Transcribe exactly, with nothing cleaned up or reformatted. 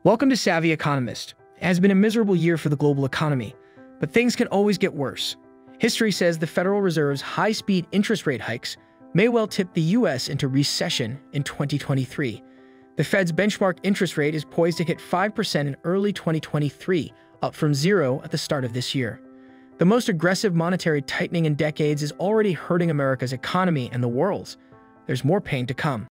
Welcome to Savvy Economist. It has been a miserable year for the global economy, but things can always get worse. History says the Federal Reserve's high-speed interest rate hikes may well tip the U S into recession in twenty twenty-three. The Fed's benchmark interest rate is poised to hit five percent in early twenty twenty-three, up from zero at the start of this year. The most aggressive monetary tightening in decades is already hurting America's economy and the world's. There's more pain to come.